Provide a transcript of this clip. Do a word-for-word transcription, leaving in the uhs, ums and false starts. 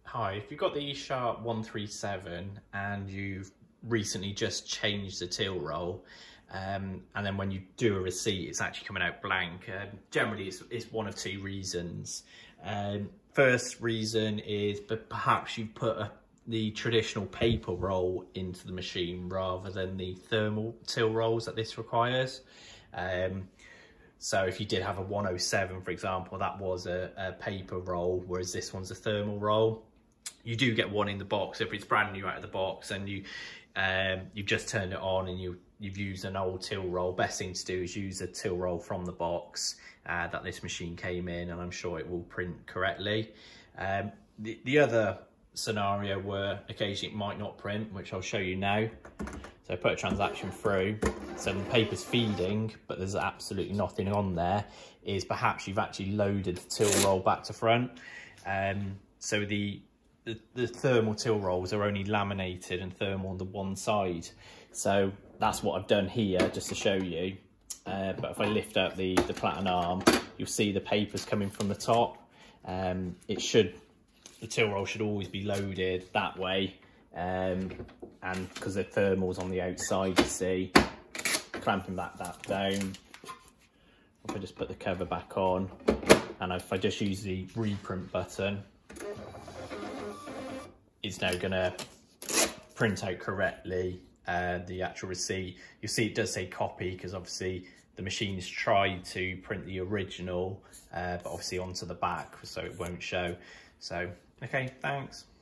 Hi, if you've got the eSharp one three seven and you've recently just changed the till roll, um, and then when you do a receipt, it's actually coming out blank. Um, generally, it's, it's one of two reasons. Um, first reason is but perhaps you put a, the traditional paper roll into the machine rather than the thermal till rolls that this requires. Um, So if you did have a one oh seven, for example, that was a, a paper roll, whereas this one's a thermal roll. You do get one in the box if it's brand new out of the box and you, um, you've just turned it on and you, you've used an old till roll. Best thing to do is use a till roll from the box uh, that this machine came in, and I'm sure it will print correctly. Um, the, the other scenario where occasionally it might not print, which I'll show you now. So I put a transaction through, so the paper's feeding, but there's absolutely nothing on there, is perhaps you've actually loaded the till roll back to front. Um, so the, the, the thermal till rolls are only laminated and thermal on the one side. So that's what I've done here, just to show you. Uh, but if I lift up the, the platen arm, you'll see the paper's coming from the top. Um, it should, the till roll should always be loaded that way. Um, and because the thermal's on the outside, you see, clamping back that down. If I just put the cover back on, and if I just use the reprint button, it's now going to print out correctly uh, the actual receipt. You'll see it does say copy because obviously the machine's tried to print the original, uh, but obviously onto the back, so it won't show. So, okay, thanks.